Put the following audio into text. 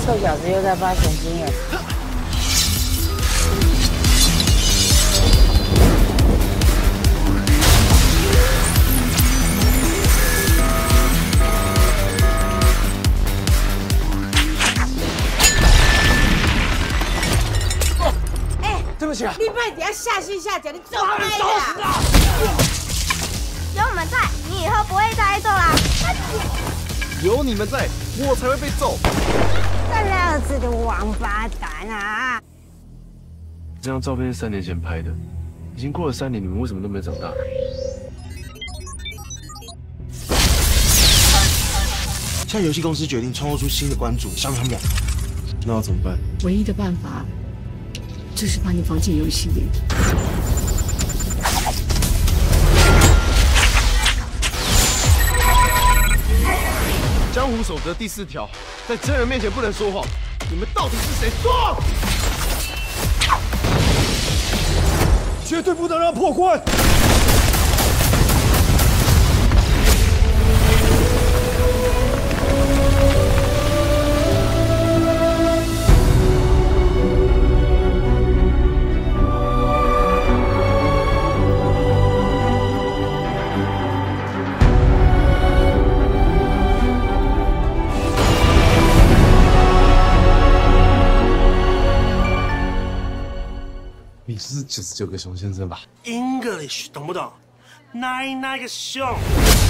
臭小子又在发神经了。 对不起啊！ 你快点下心下脚，你走开找死啊！ 有我们在，你以后不会再挨揍啦。 有你们在，我才会被揍。 这老子的王八蛋啊！ 这张照片是3年前拍的，已经过了3年，你们为什么都没长大？ 现在游戏公司决定创作出新的关主，消灭他们俩。 那要怎么办？ 唯一的办法就是把你放进游戏里。 江湖守则第4条，在真人面前不能说谎。你们到底是谁？说！绝对不能让破关！ 你是99个熊先生吧 English 懂不懂？哪个熊？